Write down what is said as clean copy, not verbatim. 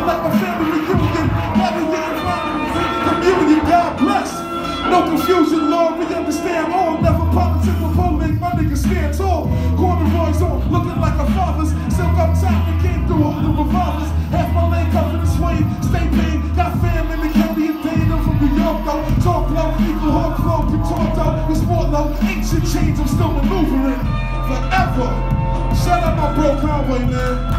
like a family reunion. Never getting around in the community. God bless. No confusion, Lord, we understand all. Never politics or polling, my niggas stand tall. Corduroys on, looking like a father's. Silk up top and came through holding revolvers. Half my lane covered in suede, stay paid. Got fam in the county and paid. I'm from New York though. Talk low, equal hawk flow, Pitorto, we sport low. Ancient change, I'm still maneuvering forever. Shout out my bro Conway, man.